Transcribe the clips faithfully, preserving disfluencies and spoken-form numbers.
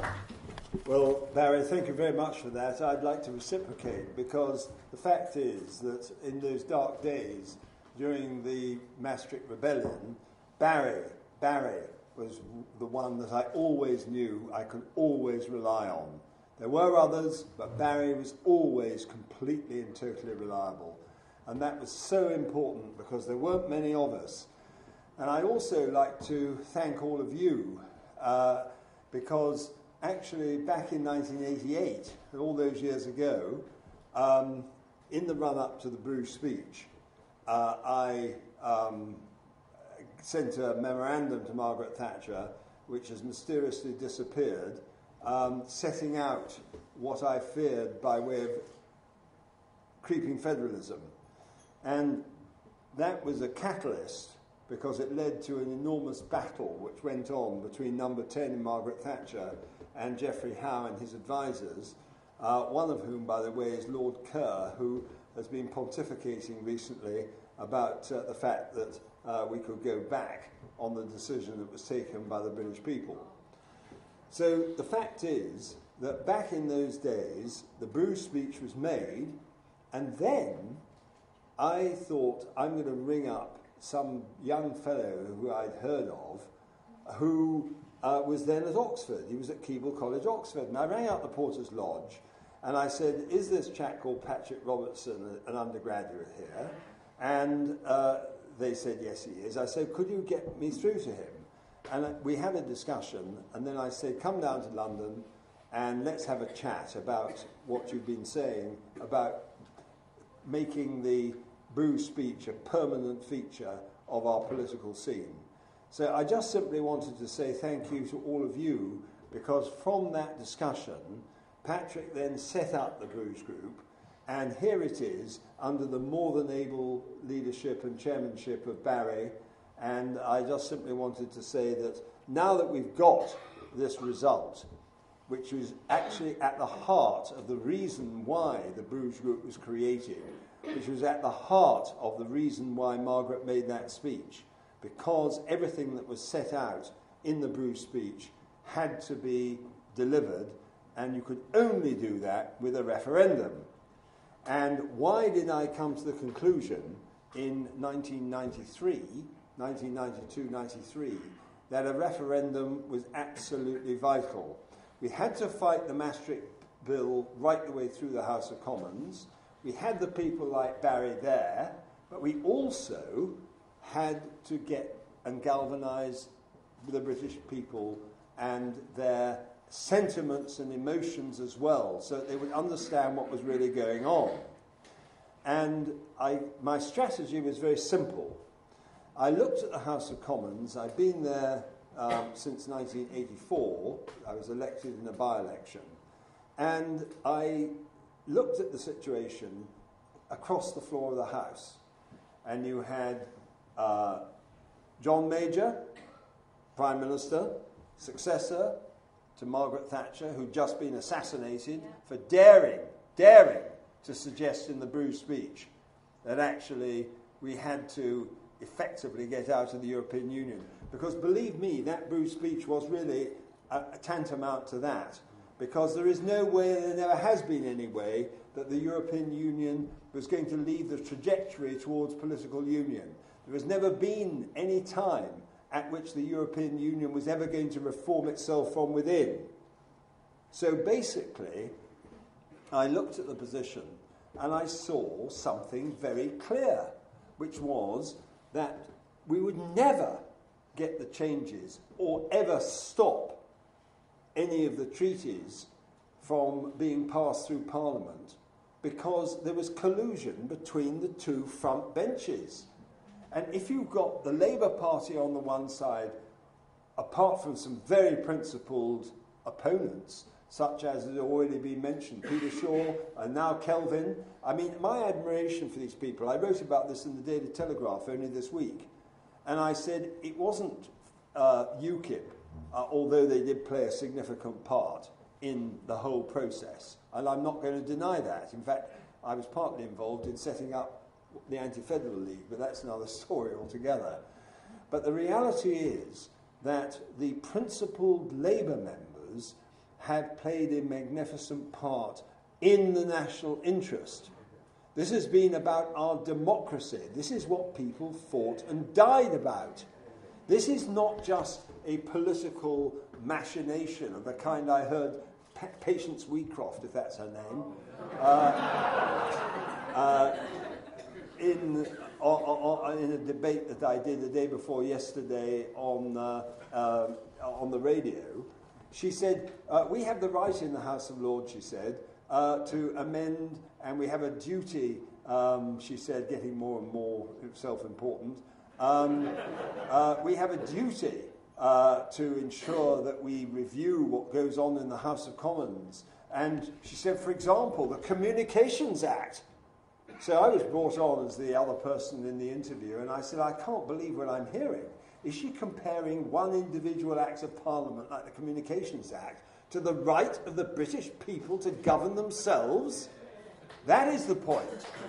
Well, Barry, thank you very much for that. I'd like to reciprocate, because the fact is that in those dark days during the Maastricht Rebellion, Barry, Barry was the one that I always knew I could always rely on. There were others, but Barry was always completely and totally reliable. And that was so important because there weren't many of us. And I'd also like to thank all of you, uh, because actually back in nineteen eighty-eight, all those years ago, um, in the run-up to the Bruges speech, uh, I um, sent a memorandum to Margaret Thatcher, which has mysteriously disappeared, um, setting out what I feared by way of creeping federalism. And that was a catalyst, because it led to an enormous battle which went on between number ten and Margaret Thatcher and Geoffrey Howe and his advisors, uh, one of whom, by the way, is Lord Kerr, who has been pontificating recently about uh, the fact that uh, we could go back on the decision that was taken by the British people. So the fact is that back in those days, the Bruges speech was made, and then I thought, I'm going to ring up some young fellow who I'd heard of, who uh, was then at Oxford. He was at Keble College, Oxford. And I rang out the Porter's Lodge, and I said, is this chap called Patrick Robertson an undergraduate here? And uh, they said, yes, he is. I said, could you get me through to him? And we had a discussion, and then I said, come down to London, and let's have a chat about what you've been saying about making the Bruges speech a permanent feature of our political scene. So I just simply wanted to say thank you to all of you, because from that discussion, Patrick then set up the Bruges Group, and here it is under the more than able leadership and chairmanship of Barry. And I just simply wanted to say that now that we've got this result, which was actually at the heart of the reason why the Bruges Group was created, which was at the heart of the reason why Margaret made that speech, because everything that was set out in the Bruges speech had to be delivered, and you could only do that with a referendum. And why did I come to the conclusion in nineteen ninety-three, nineteen ninety-two ninety-three, that a referendum was absolutely vital? We had to fight the Maastricht Bill right the way through the House of Commons. We had the people like Barry there, but we also had to get and galvanise the British people and their sentiments and emotions as well, so that they would understand what was really going on. And I, my strategy was very simple. I looked at the House of Commons. I'd been there um, since nineteen eighty-four. I was elected in a by-election. And I looked at the situation across the floor of the House. And you had uh, John Major, Prime Minister, successor to Margaret Thatcher, who'd just been assassinated yeah. for daring, daring to suggest in the Bruges speech that actually we had to effectively get out of the European Union. Because believe me, that Bruges speech was really a, a tantamount to that. Because there is no way, there never has been any way, that the European Union was going to lead the trajectory towards political union. There has never been any time at which the European Union was ever going to reform itself from within. So basically, I looked at the position and I saw something very clear, which was that we would never get the changes or ever stop any of the treaties from being passed through Parliament, because there was collusion between the two front benches. And if you've got the Labour Party on the one side, apart from some very principled opponents, such as has already been mentioned, Peter Shaw and now Kelvin, I mean, my admiration for these people, I wrote about this in the Daily Telegraph only this week, and I said it wasn't uh, UKIP, uh, although they did play a significant part in the whole process, and I'm not going to deny that. In fact, I was partly involved in setting up the Anti-Federal League, but that's another story altogether. But the reality is that the principled Labour members had played a magnificent part in the national interest. This has been about our democracy. This is what people fought and died about. This is not just a political machination of the kind I heard pa- Patience Wheatcroft, if that's her name, uh, uh, in, or, or, or in a debate that I did the day before yesterday on, uh, uh, on the radio. She said, uh, we have the right in the House of Lords, she said, uh, to amend, and we have a duty, um, she said, getting more and more self-important, um, uh, we have a duty uh, to ensure that we review what goes on in the House of Commons. And she said, for example, the Communications Act. So I was brought on as the other person in the interview, and I said, I can't believe what I'm hearing. Is she comparing one individual act of Parliament, like the Communications Act, to the right of the British people to govern themselves? That is the point.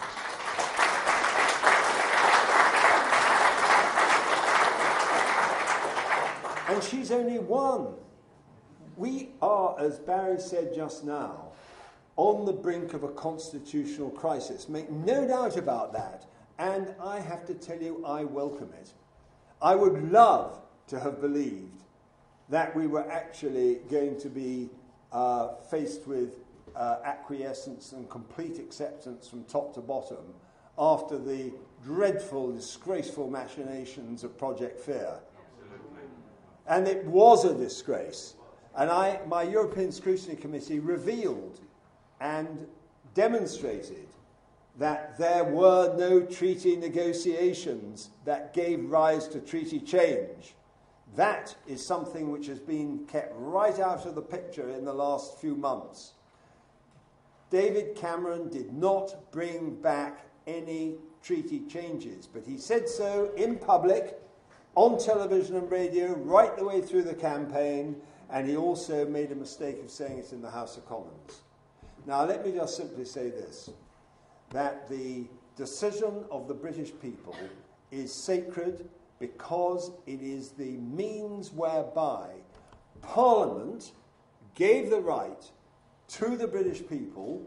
And she's only one. We are, as Barry said just now, on the brink of a constitutional crisis. Make no doubt about that. And I have to tell you, I welcome it. I would love to have believed that we were actually going to be uh, faced with uh, acquiescence and complete acceptance from top to bottom after the dreadful, disgraceful machinations of Project Fear. And it was a disgrace. And I, my European Scrutiny Committee revealed and demonstrated that there were no treaty negotiations that gave rise to treaty change. That is something which has been kept right out of the picture in the last few months. David Cameron did not bring back any treaty changes, but he said so in public, on television and radio, right the way through the campaign, and he also made a mistake of saying it in the House of Commons. Now, let me just simply say this, that the decision of the British people is sacred because it is the means whereby Parliament gave the right to the British people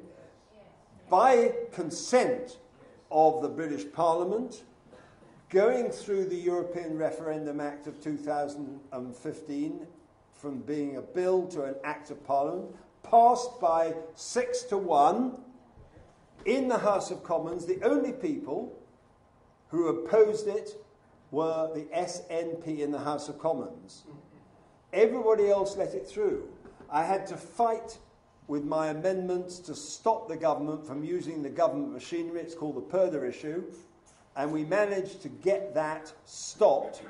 by consent of the British Parliament, going through the European Referendum Act of two thousand fifteen, from being a bill to an Act of Parliament, passed by six to one in the House of Commons. The only people who opposed it were the S N P in the House of Commons. Everybody else let it through. I had to fight with my amendments to stop the government from using the government machinery. It's called the Purdah issue. And we managed to get that stopped.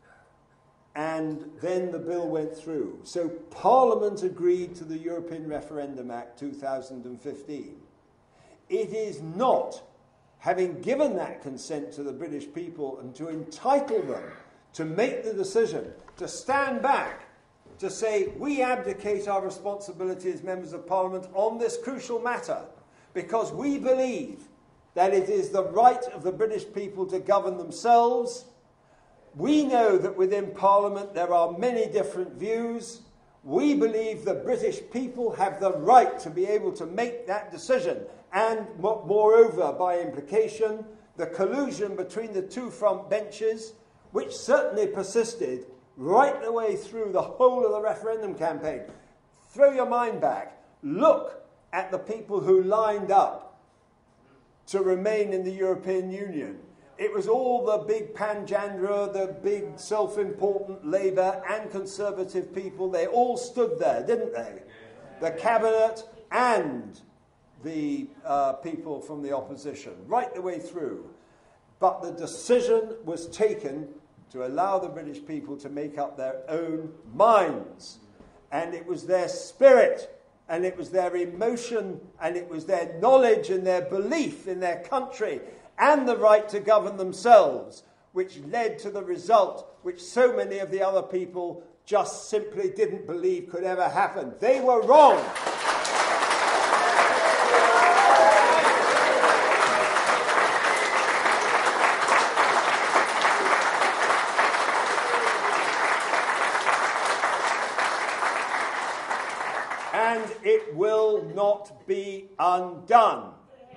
And then the bill went through. So Parliament agreed to the European Referendum Act two thousand fifteen. It is not, having given that consent to the British people and to entitle them to make the decision, to stand back, to say, we abdicate our responsibility as members of Parliament on this crucial matter, because we believe that it is the right of the British people to govern themselves. We know that within Parliament there are many different views. We believe the British people have the right to be able to make that decision. And moreover, by implication, the collusion between the two front benches, which certainly persisted right the way through the whole of the referendum campaign. Throw your mind back. Look at the people who lined up to remain in the European Union. It was all the big Panjandra, the big self-important Labour and Conservative people. They all stood there, didn't they? The cabinet and the uh, people from the opposition, right the way through. But the decision was taken to allow the British people to make up their own minds. And it was their spirit, and it was their emotion, and it was their knowledge and their belief in their country and the right to govern themselves, which led to the result which so many of the other people just simply didn't believe could ever happen. They were wrong. and it will not be undone.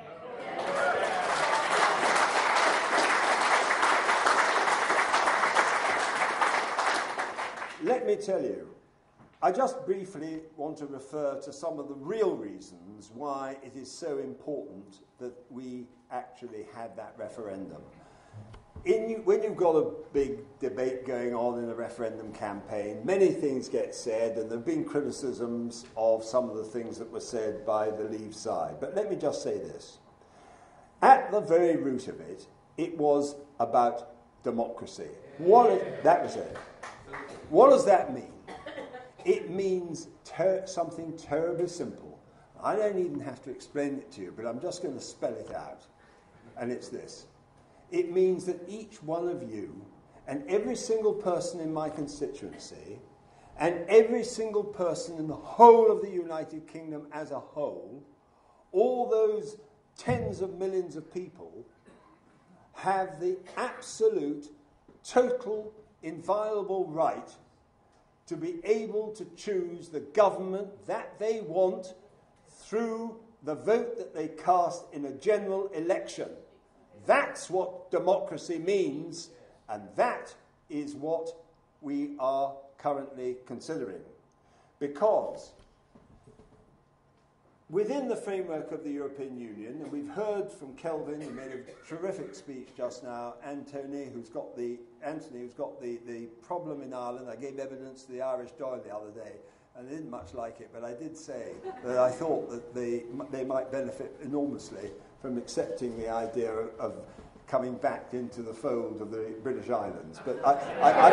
Let me tell you, I just briefly want to refer to some of the real reasons why it is so important that we actually had that referendum. In you, when you've got a big debate going on in a referendum campaign, many things get said, and there have been criticisms of some of the things that were said by the Leave side. But let me just say this. At the very root of it, it was about democracy. What, that was it. What does that mean? It means ter- something terribly simple. I don't even have to explain it to you, but I'm just going to spell it out. And it's this. It means that each one of you and every single person in my constituency and every single person in the whole of the United Kingdom as a whole, all those tens of millions of people, have the absolute, total, inviolable right to be able to choose the government that they want through the vote that they cast in a general election. That's what democracy means, and that is what we are currently considering. Because within the framework of the European Union, and we've heard from Kelvin, who made a terrific speech just now, Anthony, who's got the Anthony, who's got the, the problem in Ireland. I gave evidence to the Irish Dáil the other day, and they didn't much like it, but I did say that I thought that they, they might benefit enormously from accepting the idea of, of coming back into the fold of the British Islands. But I... I, I,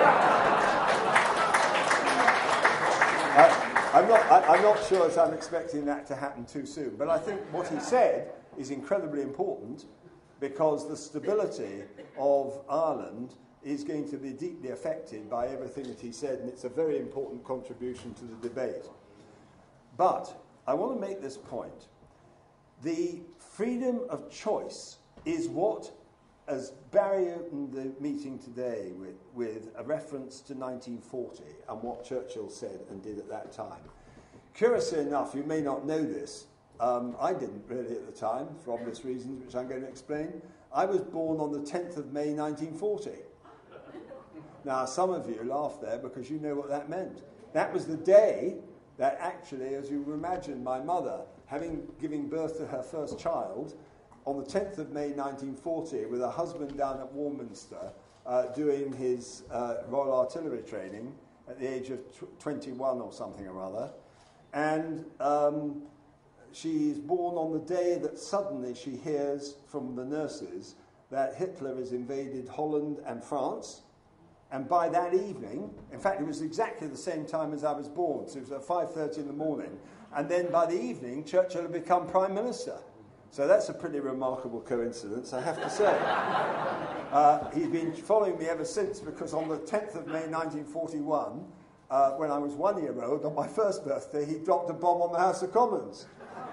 I I'm not, I, I'm not sure that I'm expecting that to happen too soon. But I think what he said is incredibly important, because the stability of Ireland is going to be deeply affected by everything that he said, and it's a very important contribution to the debate. But I want to make this point. The freedom of choice is what, as Barry opened the meeting today with, with a reference to nineteen forty and what Churchill said and did at that time. Curiously enough, you may not know this, um, I didn't really at the time, for obvious reasons, which I'm going to explain. I was born on the tenth of May nineteen forty. Now, some of you laugh there because you know what that meant. That was the day that actually, as you imagine, my mother, having given birth to her first child, on the tenth of May nineteen forty, with her husband down at Warminster uh, doing his uh, Royal Artillery training at the age of tw- twenty-one or something or other. And um, she's born on the day that suddenly she hears from the nurses that Hitler has invaded Holland and France. And by that evening, in fact, it was exactly the same time as I was born, so it was at five thirty in the morning. And then by the evening, Churchill had become Prime Minister. So that's a pretty remarkable coincidence, I have to say. uh, he's been following me ever since, because on the tenth of May nineteen forty-one, uh, when I was one year old, on my first birthday, he dropped a bomb on the House of Commons.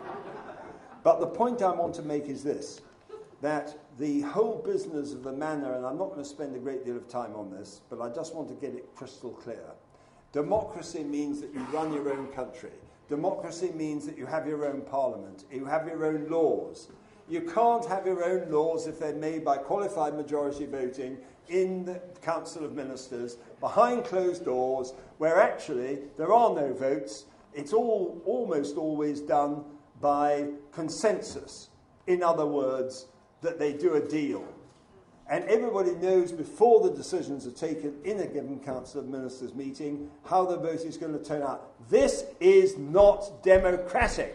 But the point I want to make is this, that the whole business of the manner, and I'm not going to spend a great deal of time on this, but I just want to get it crystal clear. Democracy means that you run your own country. Democracy means that you have your own parliament, you have your own laws. You can't have your own laws if they're made by qualified majority voting in the Council of Ministers, behind closed doors, where actually there are no votes. It's all almost always done by consensus. In other words, that they do a deal. And everybody knows before the decisions are taken in a given Council of Ministers meeting how the vote is going to turn out. This is not democratic.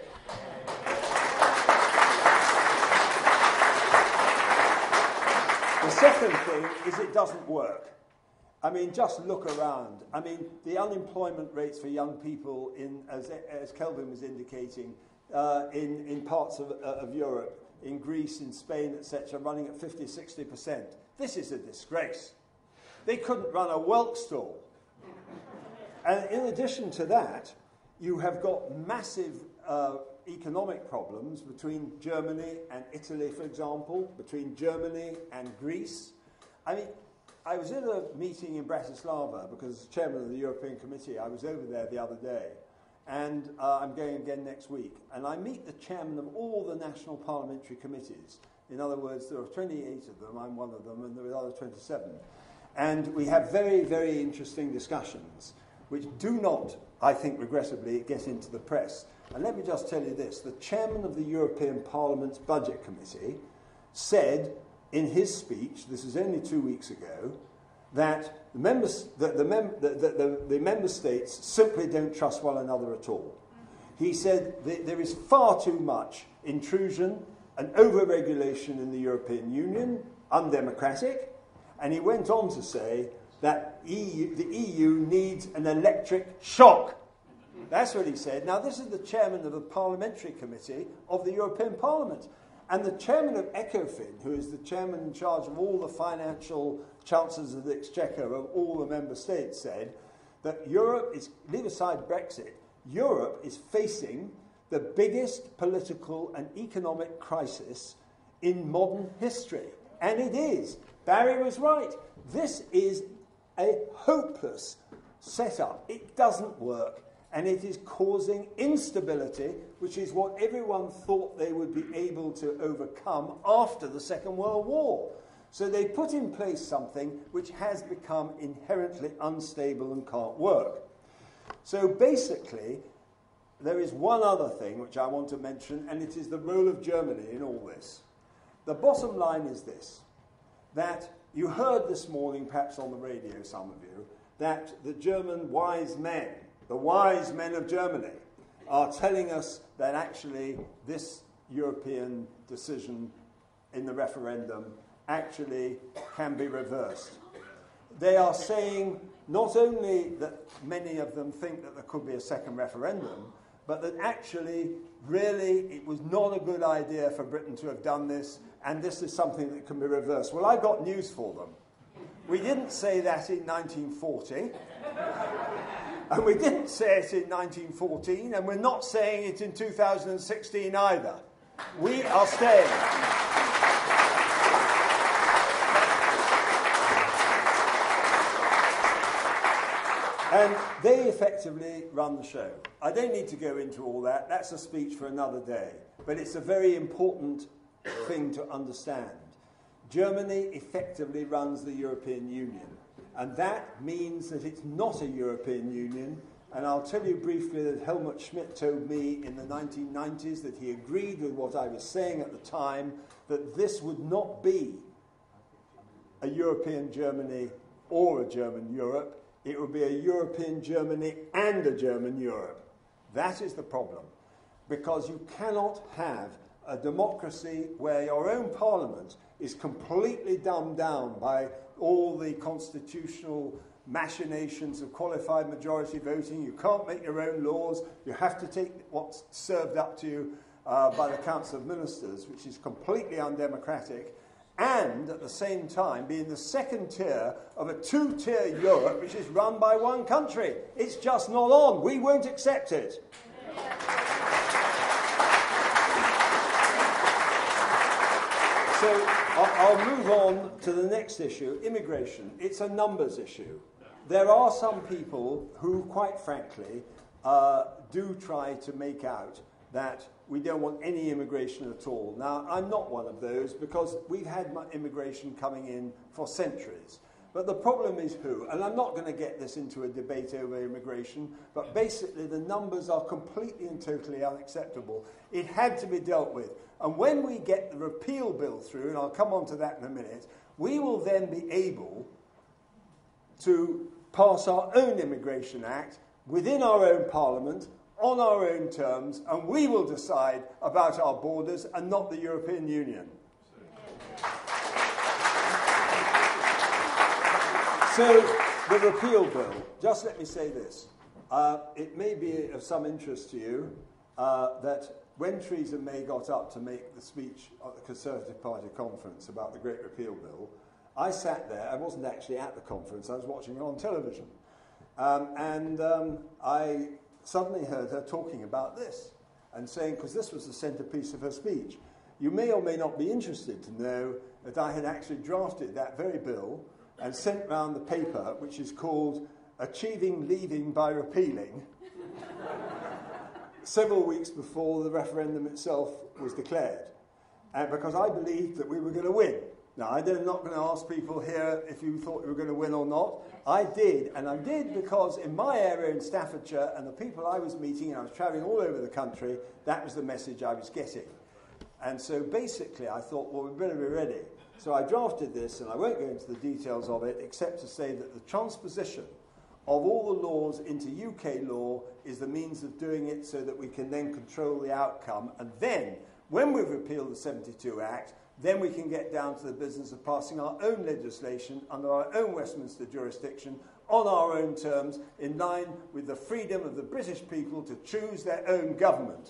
The second thing is it doesn't work. I mean, just look around. I mean, the unemployment rates for young people, in, as, as Kelvin was indicating, uh, in, in parts of, uh, of Europe, in Greece, in Spain, et cetera, running at fifty, sixty percent. This is a disgrace. They couldn't run a whelk stall. And in addition to that, you have got massive uh, economic problems between Germany and Italy, for example, between Germany and Greece. I mean, I was in a meeting in Bratislava because as chairman of the European Committee, I was over there the other day. and uh, I'm going again next week. And I meet the chairman of all the national parliamentary committees. In other words, there are twenty-eight of them, I'm one of them, and there are other twenty-seven. And we have very, very interesting discussions, which do not, I think, regrettably, get into the press. And let me just tell you this. The chairman of the European Parliament's Budget Committee said in his speech, this was only two weeks ago, that the, members, that the, mem the, the, the member states simply don't trust one another at all. He said that there is far too much intrusion and over-regulation in the European Union, undemocratic, and he went on to say that E U, the E U needs an electric shock. That's what he said. Now, this is the chairman of the Parliamentary Committee of the European Parliament. And the chairman of ECOFIN, who is the chairman in charge of all the financial chancellors of the exchequer of all the member states, said that Europe is, leave aside Brexit, Europe is facing the biggest political and economic crisis in modern history. And it is. Barry was right. This is a hopeless setup. It doesn't work. And it is causing instability, which is what everyone thought they would be able to overcome after the Second World War. So they put in place something which has become inherently unstable and can't work. So basically, there is one other thing which I want to mention, and it is the role of Germany in all this. The bottom line is this, that you heard this morning, perhaps on the radio, some of you, that the German wise men, the wise men of Germany, are telling us that actually this European decision in the referendum actually can be reversed. They are saying not only that many of them think that there could be a second referendum, but that actually, really, it was not a good idea for Britain to have done this, and this is something that can be reversed. Well, I've got news for them. We didn't say that in nineteen forty. And we didn't say it in nineteen fourteen, and we're not saying it in two thousand sixteen either. We are staying. And they effectively run the show. I don't need to go into all that. That's a speech for another day. But it's a very important thing to understand. Germany effectively runs the European Union. And that means that it's not a European Union. And I'll tell you briefly that Helmut Schmidt told me in the nineteen nineties that he agreed with what I was saying at the time, that this would not be a European Germany or a German Europe. It would be a European Germany and a German Europe. That is the problem. Because you cannot have a democracy where your own parliament is completely dumbed down by all the constitutional machinations of qualified majority voting. You can't make your own laws. You have to take what's served up to you uh, by the Council of Ministers, which is completely undemocratic, and at the same time be in the second tier of a two-tier Europe which is run by one country. It's just not on. We won't accept it. So I'll move on to the next issue, immigration. It's a numbers issue. There are some people who, quite frankly, uh, do try to make out that we don't want any immigration at all. Now, I'm not one of those because we've had immigration coming in for centuries. But the problem is who? And I'm not going to get this into a debate over immigration, but basically the numbers are completely and totally unacceptable. It had to be dealt with. And when we get the repeal bill through, and I'll come on to that in a minute, we will then be able to pass our own Immigration Act within our own Parliament, on our own terms, and we will decide about our borders and not the European Union. So, the repeal bill, just let me say this. Uh, it may be of some interest to you uh, that when Theresa May got up to make the speech at the Conservative Party conference about the Great Repeal Bill, I sat there. I wasn't actually at the conference. I was watching it on television. Um, and um, I suddenly heard her talking about this and saying, because this was the centrepiece of her speech, you may or may not be interested to know that I had actually drafted that very bill and sent round the paper, which is called Achieving Leaving by Repealing. several weeks before the referendum itself was declared, and because I believed that we were going to win. Now, I'm not going to ask people here if you thought you were going to win or not. I did, and I did because in my area in Staffordshire and the people I was meeting, and I was travelling all over the country, that was the message I was getting. And so basically I thought, well, we better be ready. So I drafted this, and I won't go into the details of it, except to say that the transposition of all the laws into U K law is the means of doing it so that we can then control the outcome. And then, when we've repealed the seventy-two Act, then we can get down to the business of passing our own legislation under our own Westminster jurisdiction on our own terms, in line with the freedom of the British people to choose their own government.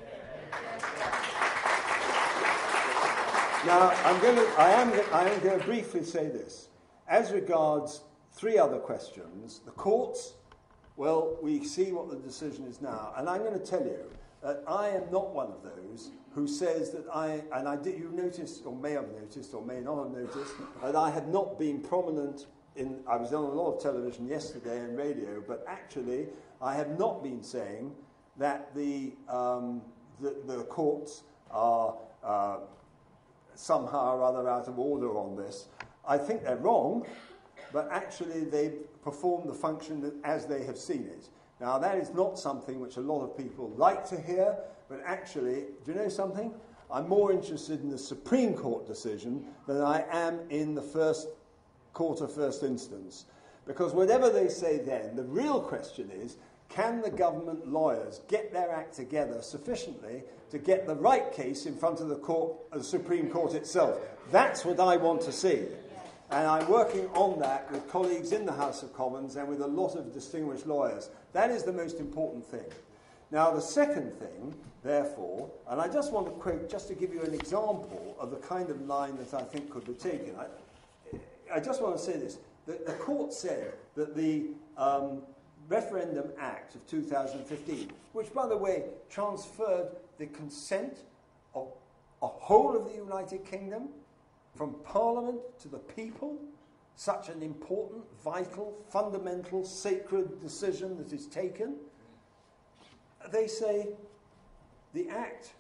Now, I'm going to, I am, I am going to briefly say this. As regards three other questions, the courts, well, we see what the decision is now. And I'm going to tell you that I am not one of those who says that I, and I did, you noticed, or may have noticed, or may not have noticed, that I have not been prominent in, I was on a lot of television yesterday and radio, but actually I have not been saying that the, um, the, the courts are uh, somehow or other out of order on this. I think they're wrong, but actually they perform the function as they have seen it. Now, that is not something which a lot of people like to hear, but actually, do you know something? I'm more interested in the Supreme Court decision than I am in the first court of first instance. Because whatever they say then, the real question is, can the government lawyers get their act together sufficiently to get the right case in front of the court, the Supreme Court itself? That's what I want to see. And I'm working on that with colleagues in the House of Commons and with a lot of distinguished lawyers. That is the most important thing. Now, the second thing, therefore, and I just want to quote, just to give you an example of the kind of line that I think could be taken. I, I just want to say this. The, the court said that the um, Referendum Act of two thousand fifteen, which, by the way, transferred the consent of a whole of the United Kingdom from Parliament to the people, such an important, vital, fundamental, sacred decision that is taken, they say the Act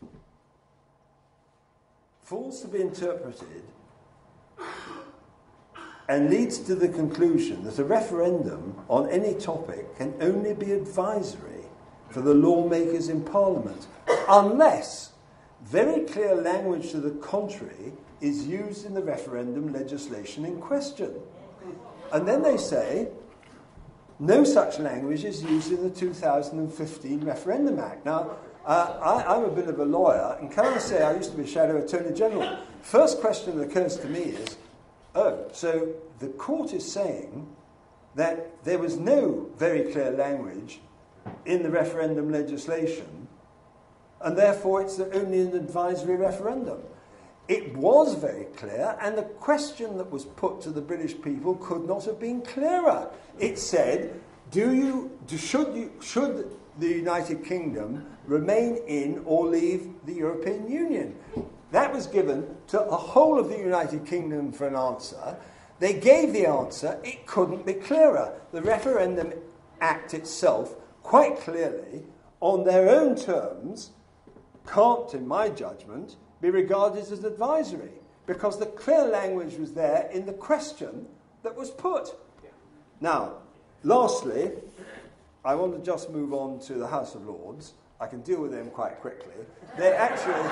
falls to be interpreted and leads to the conclusion that a referendum on any topic can only be advisory for the lawmakers in Parliament, unless very clear language to the contrary is used in the referendum legislation in question. And then they say, no such language is used in the two thousand fifteen Referendum Act. Now, uh, I, I'm a bit of a lawyer, and can I say I used to be Shadow Attorney General. First question that occurs to me is, oh, so the court is saying that there was no very clear language in the referendum legislation, and therefore it's only an advisory referendum. It was very clear, and the question that was put to the British people could not have been clearer. It said, do you, do, should, you, should the United Kingdom remain in or leave the European Union? That was given to the whole of the United Kingdom for an answer. They gave the answer. It couldn't be clearer. The Referendum Act itself, quite clearly, on their own terms, can't, in my judgment, be regarded as advisory, because the clear language was there in the question that was put. Yeah. Now, lastly, I want to just move on to the House of Lords. I can deal with them quite quickly. They actually,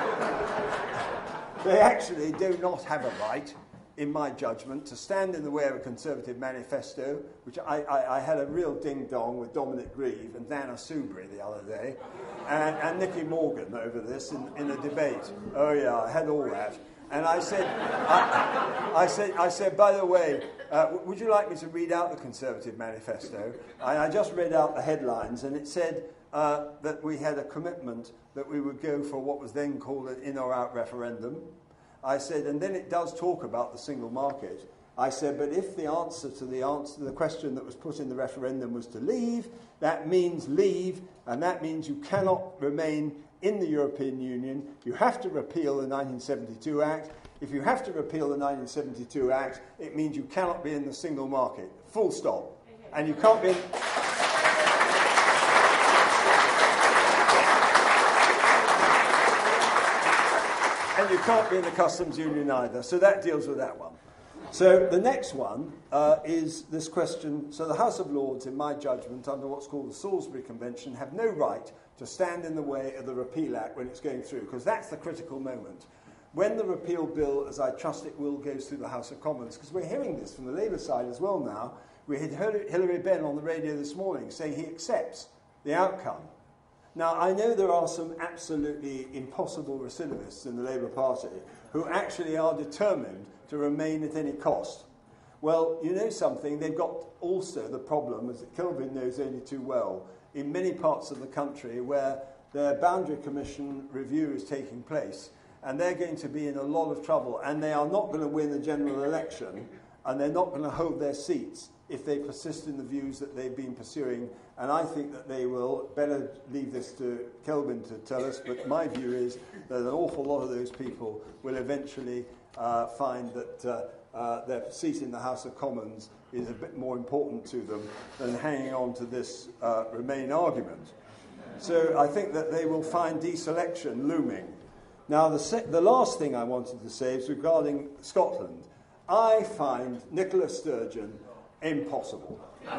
they actually do not have a right, in my judgment, to stand in the way of a Conservative manifesto, which I, I, I had a real ding-dong with Dominic Grieve and Dana Soubry the other day, and, and Nicky Morgan over this in, in a debate. Oh yeah, I had all that. And I said, I, I said, I said, by the way, uh, would you like me to read out the Conservative manifesto? And I just read out the headlines, and it said uh, that we had a commitment that we would go for what was then called an in or out referendum. I said, and then it does talk about the single market. I said, but if the answer to the answer to the question that was put in the referendum was to leave, that means leave, and that means you cannot remain in the European Union. You have to repeal the nineteen seventy-two Act. If you have to repeal the nineteen seventy-two Act, it means you cannot be in the single market. Full stop. And you can't be in... and you can't be in the customs union either. So that deals with that one. So the next one uh, is this question. So the House of Lords, in my judgment, under what's called the Salisbury Convention, have no right to stand in the way of the Repeal Act when it's going through, because that's the critical moment. When the repeal bill, as I trust it will, goes through the House of Commons, because we're hearing this from the Labour side as well now. We had Hilary Benn on the radio this morning saying he accepts the outcome. Now, I know there are some absolutely impossible recidivists in the Labour Party who actually are determined to remain at any cost. Well, you know something, they've got also the problem, as Kelvin knows only too well, in many parts of the country where the Boundary Commission review is taking place, and they're going to be in a lot of trouble, and they are not going to win the general election, and they're not going to hold their seats if they persist in the views that they've been pursuing. And I think that they will, better leave this to Kelvin to tell us, but my view is that an awful lot of those people will eventually uh, find that uh, uh, their seat in the House of Commons is a bit more important to them than hanging on to this uh, Remain argument. So I think that they will find deselection looming. Now, the, se- the last thing I wanted to say is regarding Scotland. I find Nicola Sturgeon impossible.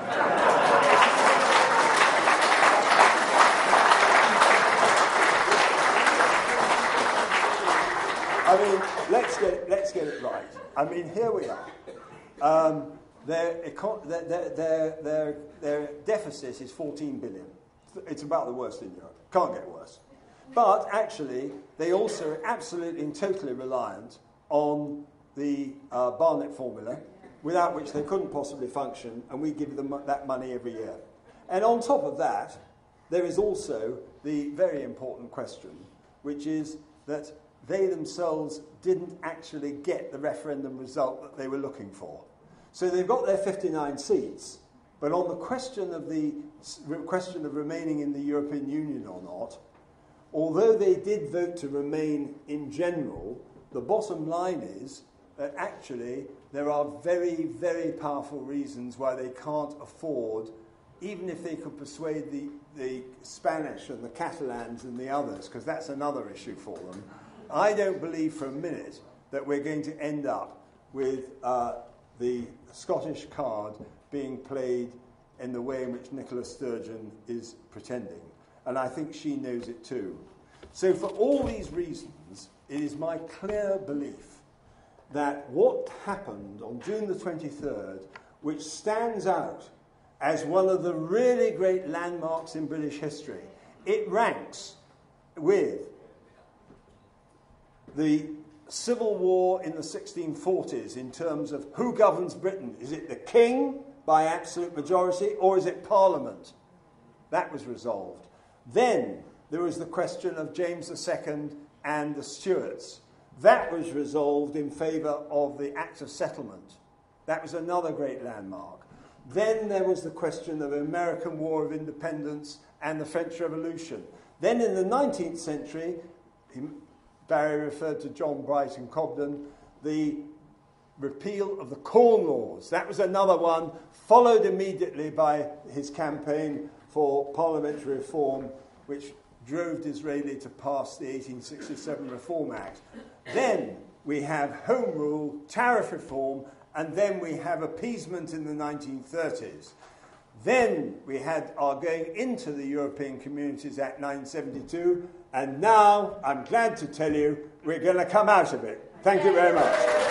I mean, let's get it, let's get it right. I mean, here we are. Um, their, econ- their, their, their, their, their deficit is fourteen billion. It's about the worst in Europe. Can't get worse. But actually, they also are absolutely and totally reliant on the uh, Barnett formula, without which they couldn't possibly function, and we give them that money every year. And on top of that, there is also the very important question, which is that they themselves didn't actually get the referendum result that they were looking for. So they've got their fifty-nine seats, but on the question of the question of remaining in the European Union or not, although they did vote to remain in general, the bottom line is that actually there are very, very powerful reasons why they can't afford, even if they could persuade the, the Spanish and the Catalans and the others, because that's another issue for them. I don't believe for a minute that we're going to end up with uh, the Scottish card being played in the way in which Nicola Sturgeon is pretending. And I think she knows it too. So for all these reasons, it is my clear belief that what happened on June the twenty-third, which stands out as one of the really great landmarks in British history, it ranks with the Civil War in the sixteen forties in terms of who governs Britain. Is it the King by absolute majority, or is it Parliament? That was resolved. Then there was the question of James the Second and the Stuarts. That was resolved in favour of the Act of Settlement. That was another great landmark. Then there was the question of the American War of Independence and the French Revolution. Then in the nineteenth century, Barry referred to John Bright and Cobden, the repeal of the Corn Laws. That was another one, followed immediately by his campaign for parliamentary reform, which drove Disraeli to pass the eighteen sixty-seven Reform Act. Then we have Home Rule, tariff reform, and then we have appeasement in the nineteen thirties. Then we had our going into the European Communities Act nineteen seventy-two, and now I'm glad to tell you we're going to come out of it. Thank you very much.